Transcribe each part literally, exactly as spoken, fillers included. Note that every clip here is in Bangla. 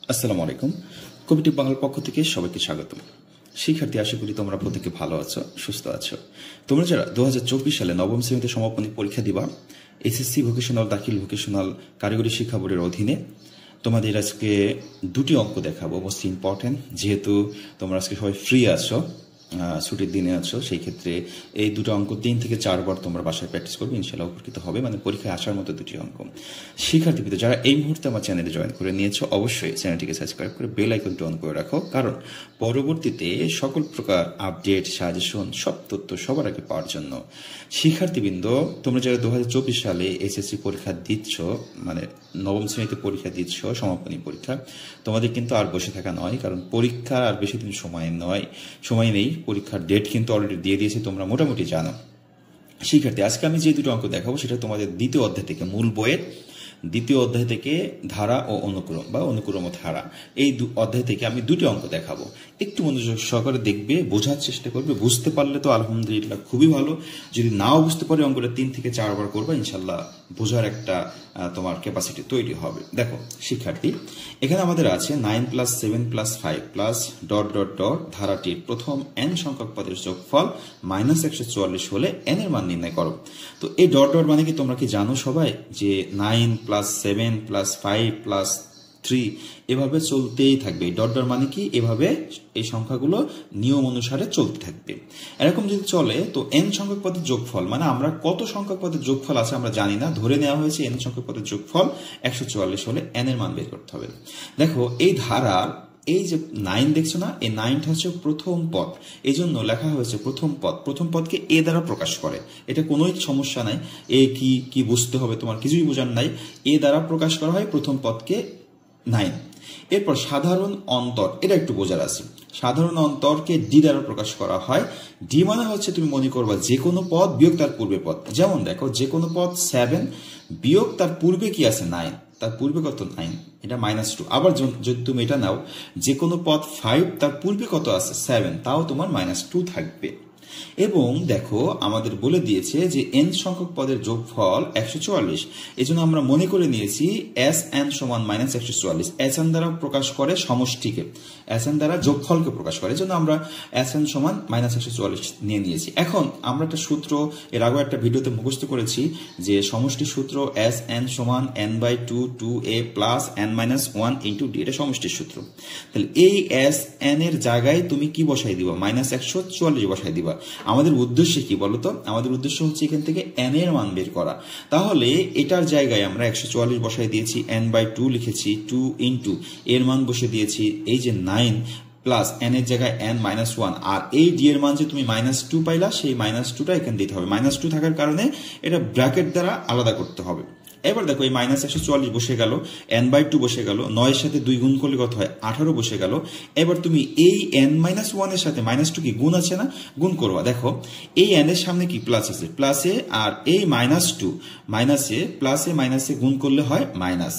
আসসালামু আলাইকুম। কবিটি বাংলার পক্ষ থেকে সবাইকে স্বাগতম। শিক্ষার্থী, আশা করি তোমরা প্রত্যেকে ভালো আছো, সুস্থ আছো। তোমরা যারা দু হাজার চব্বিশ সালে নবম শ্রেণীতে সমাপনী পরীক্ষা দিবা এসএসসি ভোকেশনাল দাখিল ভোকেশনাল কারিগরি শিক্ষা বোর্ডের অধীনে, তোমাদের আজকে দুটি অঙ্ক দেখাবো, মোস্ট ইম্পর্টেন্ট। যেহেতু তোমরা আজকে সবাই ফ্রি আছো, ছুটির দিনে আছো, সেই ক্ষেত্রে এই দুটো অঙ্ক তিন থেকে চারবার তোমরা বাসায় প্র্যাকটিস করবে, ইনশাল্লাহ উপকৃত হবে। মানে পরীক্ষায় আসার মতো দুটি অঙ্ক। শিক্ষার্থীদের যারা এই মুহূর্তে আমার চ্যানেলে জয়েন করে নিয়েছো, অবশ্যই চ্যানেলটিকে সাবস্ক্রাইব করে বেল আইকনটি অন করে রাখো, কারণ পরবর্তীতে সকল প্রকার আপডেট, সাজেশন, সব তথ্য সবার আগে পাওয়ার জন্য। শিক্ষার্থীবৃন্দ, তোমরা যারা দু হাজার চব্বিশ সালে এসএসসি পরীক্ষা দিচ্ছ, মানে নবম শ্রেণীতে পরীক্ষা দিচ্ছ, সমাপনী পরীক্ষা, তোমাদের কিন্তু আর বসে থাকা নয়, কারণ পরীক্ষা আর বেশি দিন সময় নয়, সময় নেই। পরীক্ষার ডেট কিন্তু অলরেডি দিয়ে দিয়েছে, তোমরা মোটামুটি জানো। শিক্ষার্থী, আজকে আমি যে দুটো অঙ্ক দেখাবো সেটা তোমাদের দ্বিতীয় অধ্যায় থেকে, মূল বইয়ের দ্বিতীয় অধ্যায় থেকে ধারা ও অনুক্রম বা অনুক্রম ধারা, এই অধ্যায় থেকে আমি দুটি অঙ্ক দেখাবো। একটু মনোযোগ সহকারে দেখবে, বোঝার চেষ্টা করবে। বুঝতে পারলে তো আলহামদুলিল্লাহ, খুবই ভালো। যদি নাও বুঝতে পারে, অঙ্কটা তিন থেকে চারবার করবা, ইনশাল্লাহ বোঝার একটা তোমার ক্যাপাসিটি তৈরি হবে। দেখো শিক্ষার্থী, এখানে আমাদের আছে nine plus seven plus five plus dot dot dot ধারাটির প্রথম এন সংখ্যক পদের যোগফল মাইনাস একশো চুয়াল্লিশ হলে এন এর মান নির্ণয় করো। তো এই ডট ডট মানে কি তোমরা কি জানো সবাই, যে nine plus seven plus five plus three এভাবে চলতেই থাকবে। ডট ডট মানে কি, এভাবে এই সংখ্যাগুলো নিয়ম অনুসারে চলতে থাকবে। এরকম যদি চলে, তো এন সংখ্যক পদের যোগফল, মানে আমরা কত সংখ্যক পদের যোগফল আছে আমরা জানি না, ধরে নেওয়া হয়েছে এন সংখ্যক পদের যোগফল একশো চুয়াল্লিশ হলে এন এর মান বের করতে হবে। দেখো এই ধারার এই যে নাইন দেখছো না, এই নাইনটা হচ্ছে প্রথম পদ, এই জন্য লেখা হয়েছে প্রথম পদ। প্রথম পদকে এ দ্বারা প্রকাশ করে, এটা কোনোই সমস্যা নাই। এ কি কি বুঝতে হবে, তোমার কিছুই বোঝার নাই। এ দ্বারা প্রকাশ করা হয় প্রথম পদকে, নাইন। এরপর সাধারণ অন্তর, এটা একটু বোঝার আছে। সাধারণ অন্তরকে ডি দ্বারা প্রকাশ করা হয়। ডি মানে হচ্ছে, তুমি মনে করবা যে কোনো পদ বিয়োগ তার পূর্বে পদ। যেমন দেখো, যে কোনো পদ সেভেন বিয়োগ তার পূর্বে কি আছে, নাইন, তার পূর্বে কত, নাইন, এটা মাইনাস টু। আবার যদি তুমি এটা নাও, যে কোনো পদ ফাইভ তার পূর্বে কত আছে, সেভেন, তাও তোমার মাইনাস টু থাকবে। এবং দেখো আমাদের বলে দিয়েছে যে এন সংখ্যক পদের যোগফল একশো চুয়াল্লিশ, এই জন্য আমরা মনে করে নিয়েছি এস এন সমান মাইনাস একশো চুয়াল্লিশ। এস এন দ্বারা প্রকাশ করে সমষ্টিকে, এস এন দ্বারা যোগফলকে প্রকাশ করে, এই জন্য আমরা এস এন সমান মাইনাস একশো চুয়াল্লিশ নিয়ে নিয়েছি। এখন আমরা একটা সূত্র এর আগেও একটা ভিডিওতে মুখস্থ করেছি, যে সমষ্টি সূত্র এস এন সমান N by two two A plus N minus one into D, এটা সমষ্টির সূত্র। তাহলে এই এস এন এর জায়গায় তুমি কি বসাই দিবা, মাইনাস একশো চুয়াল্লিশ বসাই দিবা। আমাদের উদ্দেশ্য কি বলতো, আমাদের উদ্দেশ্য হচ্ছে এখান থেকে এন এর মান বের করা। তাহলে এটার জায়গায় আমরা একশো চুয়াল্লিশ বসাই দিয়েছি, এন বাই টু লিখেছি, টু ইন্টু এর মান বসে দিয়েছি এই যে নাইন প্লাস এন এর জায়গায় এন মাইনাস ওয়ান, আর এই ডি এর মান যে তুমি মাইনাস টু পাইলা, সেই মাইনাস টুটা এখানে দিতে হবে। মাইনাস টু থাকার কারণে এটা ব্র্যাকেট দ্বারা আলাদা করতে হবে। এবার দেখো এই মাইনাস একশো চুয়াল্লিশ বসে গেল, এন বাই টু বসে গেল, নয়ের সাথে দুই গুণ করলে কত হয়, আঠারো বসে গেল। এবার তুমি এই এন মাইনাস ওয়ানের সাথে মাইনাস টু কি গুণ আছে না, গুণ করবা। দেখো এই এন এর সামনে কি প্লাস আছে, প্লাসে, আর এই মাইনাস টু মাইনাসে, প্লাসে মাইনাসে গুণ করলে হয় মাইনাস।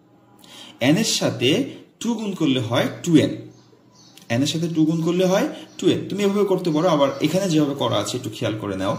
এন এর সাথে টু গুণ করলে হয় টু এন, এন এর সাথে টু গুণ করলে হয় টু এন। তুমি এভাবে করতে পারো। আবার এখানে যেভাবে করা আছে একটু খেয়াল করে নাও,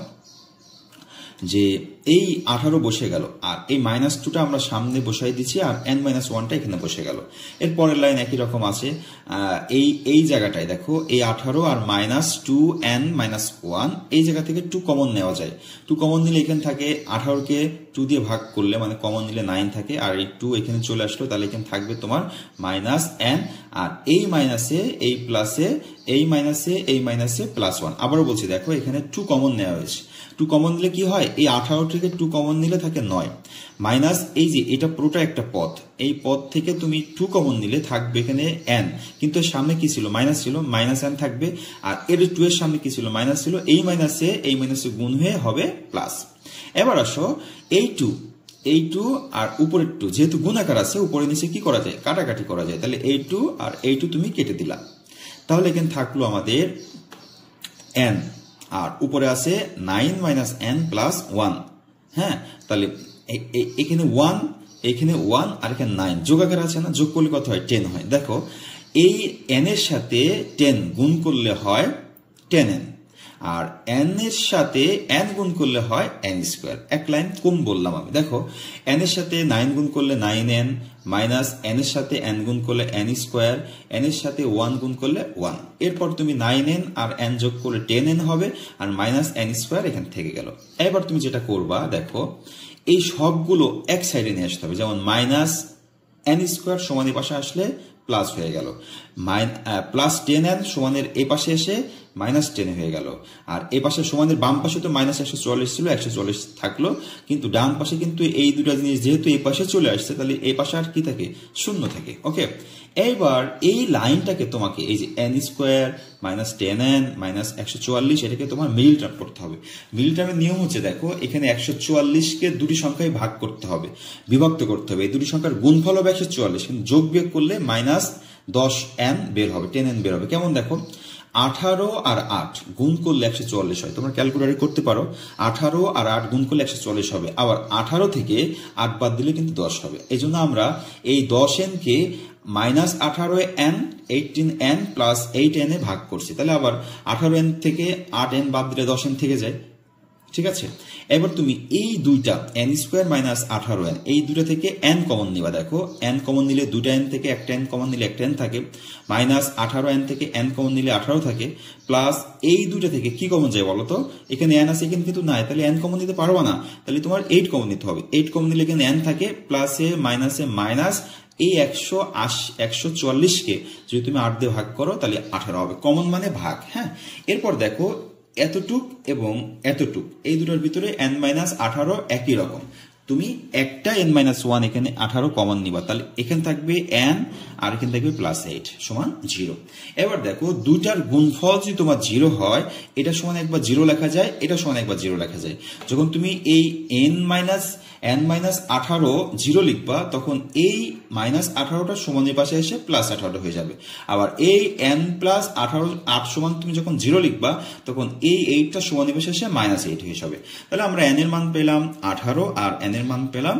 যে এই আঠারো বসে গেল, আর এই মাইনাস টুটা আমরা সামনে বসাই দিচ্ছি, আর এন মাইনাস ওয়ানটা এখানে বসে গেল। এর পরের লাইন একই রকম আছে। এই এই জায়গাটায় দেখো, এই আঠারো আর minus two N minus one, এই জায়গা থেকে টু কমন নেওয়া যায়। টু কমন নিলে এখানে থাকে, আঠারোকে টু দিয়ে ভাগ করলে মানে কমন নিলে নাইন থাকে, আর এই টু এখানে চলে আসলো, তাহলে এখানে থাকবে তোমার মাইনাস এন, আর এই মাইনাসে এই প্লাসে, এই মাইনাসে এই মাইনাসে প্লাস ওয়ান। আবারও বলছি, দেখো এখানে টু কমন নেওয়া হয়েছে। টু কমন নিলে কি হয়, এই আঠারো থেকে টু কমন নিলে থাকে নয়, মাইনাস এই যে এটা পুরোটা একটা পদ, এই পদ থেকে তুমি টু কমন নিলে থাকবে এখানে এন, কিন্তু এর সামনে কি ছিল, মাইনাস ছিল, মাইনাস এন থাকবে। আর এর টু এর সামনে কি ছিল, মাইনাস ছিল, এই মাইনাসে এই মাইনাসে গুণ হয়ে হবে প্লাস। এবার আসো এই টু, এই টু আর উপরের টু, যেহেতু গুণাকার আছে, উপরে নিচে কি করা যায়, কাটাকাটি করা যায়। তাহলে এই টু আর এই টু তুমি কেটে দিলা, তাহলে এখানে থাকলো আমাদের এন, আর উপরে আছে nine minus N plus one. হ্যাঁ, তাহলে এখানে ওয়ান, এখানে ওয়ান, আর এখানে নাইন, যোগাকার আছে না, যোগ করলে কত হয়, টেন হয়। দেখো এই এন এর সাথে টেন গুণ করলে হয় টেন এন, আর n এর সাথে n গুণ করলে হয় n স্কোয়ার। এক লাইন কম বললাম আমি, দেখো n এর সাথে নাইন গুণ করলে নাইন এন মাইনাস n এর সাথে n গুণ করলে n স্কোয়ার, n এর সাথে ওয়ান গুণ করলে ওয়ান। এরপর তুমি নাইন এন আর n যোগ করলে টেন এন হবে আর মাইনাস n স্কোয়ার এখান থেকে গেল। এবার তুমি যেটা করবা দেখো এই সবগুলো এক সাইডে নিয়ে আসতে হবে, যেমন মাইনাস n স্কোয়ার সমান এই পাশে আসলে প্লাস হয়ে গেল, প্লাস টেন এন সমানের এই পাশে এসে মাইনাস টেন হয়ে গেল, আর এই পাশে সমানের বাম পাশে তো মাইনাস একশো চুয়াল্লিশ ছিল, একশো চুয়াল্লিশ থাকলো, কিন্তু ডান পাশে কিন্তু এই দুটা জিনিস যেহেতু এই পাশে চলে আসছে তাহলে এই পাশে আর কি থাকে, শূন্য থাকে। ওকে, এইবার এই লাইনটাকে তোমাকে এই যে N square minus ten N minus একশো চুয়াল্লিশ এটাকে তোমার মিডল টার্ম করতে হবে। মিডল টার্মের নিয়ম হচ্ছে দেখো এখানে একশো চুয়াল্লিশকে দুটি সংখ্যায় ভাগ করতে হবে, বিভক্ত করতে হবে। এই দুটি সংখ্যার গুণফল হবে একশো চুয়াল্লিশ, কিন্তু যোগ বিয়োগ করলে মাইনাস দশ এন বের হবে, টেন এন বের হবে। কেমন দেখো, আঠারো আর আট গুণ করলে একশো চুয়াল্লিশ হয়, তোমরা ক্যালকুলেটরে করতে পারো। আঠারো আর আট গুণ করলে একশো চুয়াল্লিশ হবে, আবার আঠারো থেকে আট বাদ দিলে কিন্তু দশ হবে। এই জন্য আমরা এই দশ এন কে মাইনাস আঠারো N eighteen N plus eight N এ ভাগ করছি, তাহলে আবার আঠারো এন থেকে আট এন বাদ দিলে দশ এন থেকে যায়। ঠিক আছে, এবার তুমি এই দুইটা এন স্কোয়ার মাইনাস আঠারো এন এই দুটা থেকে এন কমন নিবা। দেখো এন কমন নিলে দুটা এন থেকে একটা এন কমন নিলে একটা এন থাকে, মাইনাস আঠারো এন থেকে এন কমন নিলে আঠারো থাকে, প্লাস এই দুটা থেকে কি কমন যায় বলতো, এখানে এন আছে এখানে কিন্তু নাই, তাহলে এন কমন নিতে পারবো না, তাহলে তোমার এইট কমন নিতে হবে। এইট কমন নিলে এখানে এন থাকে, প্লাসে মাইনাসে মাইনাস, এই একশো আশি একশো চুয়াল্লিশকে যদি তুমি আট দিয়ে ভাগ করো তাহলে আঠারো হবে, কমন মানে ভাগ। হ্যাঁ, এরপর দেখো এতটুক এবং এতটুক এই দুটোর ভিতরে এন মাইনাস আঠারো একই রকম, তুমি একটা এন মাইনাস ওয়ান এখানে আঠারো কমন নিবা, তাহলে এখানে থাকবে এন আর এখানে থাকবে প্লাস এইট সমান জিরো। এবার দেখো দুইটার গুণফল যদি তোমার জিরো হয়, এটা সমান একবার জিরো লেখা যায়, এটা সমান একবার জিরো লেখা যায়। যখন তুমি এই এন মাইনাস এন মাইনাস আঠারো জিরো লিখবা তখন এই মাইনাস আঠারোটা সমানের পাশে এসে প্লাস আঠারো হয়ে যাবে, আবার এই এন প্লাস আঠারো আট সমান তুমি যখন জিরো লিখবা তখন এই এইটটা সমানের পাশে এসে মাইনাস এইট হয়ে যাবে। তাহলে আমরা এন এর মান পেলাম আঠারো আর এন এর মান পেলাম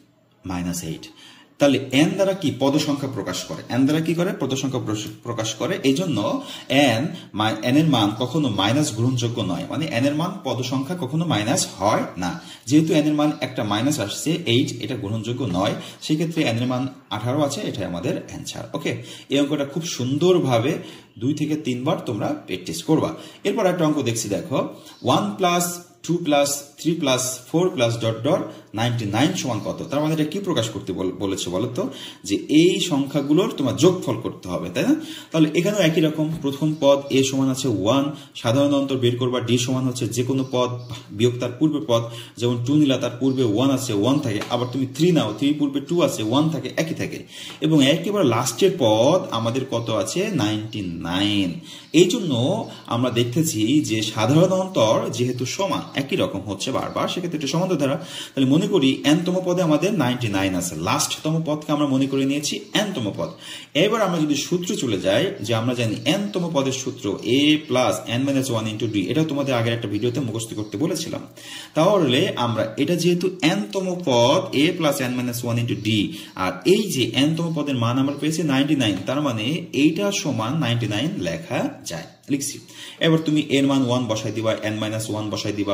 মাইনাস এইট। তাহলে এন দ্বারা কি পদ সংখ্যা প্রকাশ করে, এন দ্বারা কি করে পদ সংখ্যা প্রকাশ করে। এই জন্য এন এন এর মান কখনো মাইনাস গ্রহণযোগ্য নয়, মানে এন এর মান পদ সংখ্যা কখনো মাইনাস হয় না। যেহেতু এন এর মান একটা মাইনাস আসছে এইট, এটা গ্রহণযোগ্য নয়, সেই ক্ষেত্রে এন এর মান আঠারো আছে, এটাই আমাদের অ্যান্সার। ওকে, এই অঙ্কটা খুব সুন্দরভাবে দুই থেকে তিনবার তোমরা প্র্যাকটিস করবা। এরপর একটা অঙ্ক দেখছি, দেখো one plus two plus three plus four plus dot dot ninety nine সমান কত। তার মানে এটা কি প্রকাশ করতে বলেছে বলতো, যে এই সংখ্যাগুলোর তোমার যোগফল করতে হবে, তাই না? তাহলে এখানেও একই রকম, প্রথম পদ এ সমান আছে ওয়ান, সাধারণ অন্তর বের করবা, ডি সমান হচ্ছে যে কোনো পদ বিয়োগ তার পূর্বে পদ, যেমন টু নিলা তার পূর্বে ওয়ান আছে ওয়ান থাকে, আবার তুমি থ্রি নাও থ্রি পূর্বে টু আছে ওয়ান থাকে, একই থাকে। এবং একেবারে লাস্টের পদ আমাদের কত আছে, নাইনটি নাইন। এই জন্য আমরা দেখতেছি যে সাধারণ অন্তর যেহেতু সমান একই রকম হচ্ছে বারবার, সেক্ষেত্রে এটা সমান্তর ধারা। তাহলে মনে করি এন তম পদে আমাদের নাইনটি নাইন আছে, লাস্ট তম পদকে আমরা মনে করে নিয়েছি এন তম পদ। এবার আমরা যদি সূত্রে চলে যাই, যে আমরা জানি এন তম পদের সূত্র A plus N minus one into D, এটা তোমাদের আগের একটা ভিডিওতে মুখস্থ করতে বলেছিলাম। তাহলে আমরা এটা যেহেতু এন তম পদ A plus N minus one into D, আর এই যে এন তম পদের মান আমরা পেয়েছি নাইনটি নাইন, তার মানে এইটা সমান নাইনটি নাইন লেখা যায়, লিখছি। এবার তুমি এর মান ওয়ান বসাই দিবা, এন মাইনাস ওয়ান বসাই দিবা,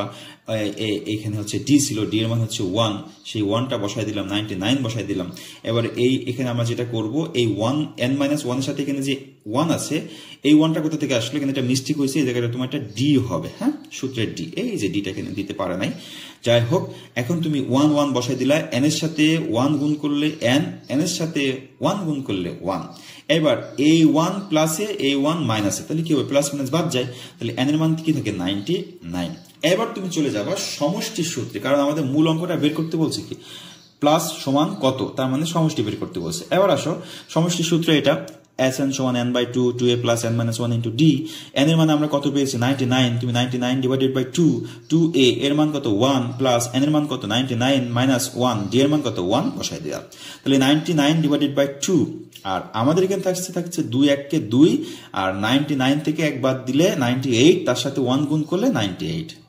এখানে হচ্ছে ডি ছিল, ডি এর মান হচ্ছে ওয়ান, সেই ওয়ানটা বসাই দিলাম, নাইনটি নাইন বসাই দিলাম। এবার এই এখানে আমরা যেটা করব, এই ওয়ান এন মাইনাস ওয়ানের সাথে এখানে যে ওয়ান আছে, এই ওয়ানটা কোথা থেকে আসলো, এখানে একটা মিস্টেক হয়েছে, এই জায়গাটা তোমার একটা ডি হবে। হ্যাঁ, সূত্রের ডি, এই যে ডিটা এখানে দিতে পারে নাই, যাই হোক। এখন তুমি ওয়ান ওয়ান বসাই দিলা, এন এর সাথে ওয়ান গুণ করলে এন, এন এর সাথে ওয়ান গুণ করলে ওয়ান। এবার এই ওয়ান প্লাসে এই ওয়ান মাইনাসে, তাহলে কি হবে, প্লাস মাইনাস বাদ যায়, তাহলে এন এর মান কি থাকে, নাইনটি নাইন। এবার তুমি চলে যাবা সমষ্টির সূত্রে, কারণ আমাদের মূল অঙ্কটা বের করতে বলছে কি, প্লাস সমান কত, তার মানে সমষ্টি বের করতে বলছে। এবার আসো সমষ্টির সূত্র এটা, এস এন সমান N by two, two A plus N minus one into D. N এর মান আমরা কত পেয়েছি, নাইনটি নাইন, তুমি ninety nine divided by two, two A এর মান কত ওয়ান, প্লাস এন এর মান কত ninety nine minus one, D এর মান কত ওয়ান বসাই দিলাম। তাহলে ninety nine divided by two, আর আমাদের এখানে থাকছে থাকছে দুই এককে দুই, আর নাইনটি নাইন থেকে এক বাদ দিলে নাইনটি এইট, তার সাথে ওয়ান গুণ করলে নাইনটি এইট।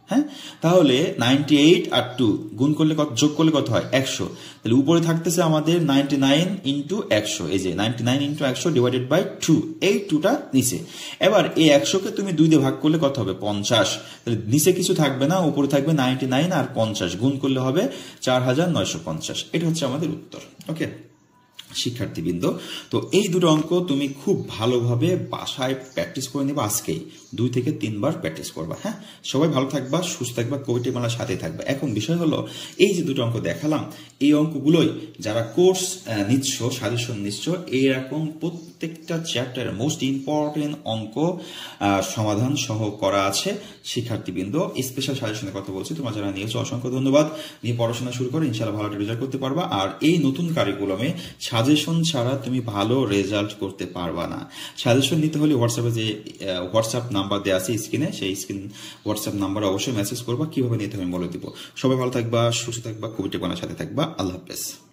হ্যাঁ, তাহলে নাইনটি এইট আর টু গুণ করলে কত, যোগ করলে কত হয়, একশো। তাহলে উপরে থাকতেছে আমাদের নাইনটি নাইন ইন্টু একশো, এই যে নাইনটি নাইন ইন্টু একশো ডিভাইডেড বাই টু, এই টুটা নিচে। এবার এই একশোকে তুমি দুই দিয়ে ভাগ করলে কত হবে, পঞ্চাশ। তাহলে নিচে কিছু থাকবে না, উপরে থাকবে নাইনটি নাইন আর পঞ্চাশ, গুণ করলে হবে চার হাজার নয়শো পঞ্চাশ। এটা হচ্ছে আমাদের উত্তর। ওকে শিক্ষার্থীবৃন্দ, তো এই দুটো অঙ্ক তুমি খুব ভালোভাবে বাসায় প্র্যাকটিস করে নেবা, আজকেই দুই থেকে তিনবার প্র্যাকটিস করবা। হ্যাঁ, সবাই ভালো থাকবা, সুস্থ থাকবা, কবিটি বাংলার সাথে থাকবা। এখন বিষয় হলো, এই যে দুটো অঙ্ক দেখালাম, এই অঙ্কগুলোই যারা কোর্স নিচ্ছ, সাজেশন নিচ্ছ, এইরকম প্রত্যেকটা চ্যাপ্টারের মোস্ট ইম্পর্টেন্ট অঙ্ক সমাধান সহ করা আছে। শিক্ষার্থীবৃন্দ, স্পেশাল সাজেশনের কথা বলছি, তোমরা যারা নিয়েছো অসংখ্য ধন্যবাদ। নিয়ে পড়াশোনা শুরু করো, ইনশাআল্লাহ ভালো রেজাল্ট করতে পারবা। আর এই নতুন কারিকুলামে সাজেশন ছাড়া তুমি ভালো রেজাল্ট করতে পারবা না। সাজেশন নিতে হলে হোয়াটসঅ্যাপে যে হোয়াটসঅ্যাপ নাম্বার দেওয়া আছে স্ক্রিনে, সেই স্ক্রিন হোয়াটসঅ্যাপ নাম্বারে অবশ্যই মেসেজ করবা, কিভাবে নিতে হবে বলে দিব। সবাই ভালো থাকবা, সুস্থ থাকবা, কবিটি বাংলার সাথে থাকবা। আল্লাহ হাফেজ।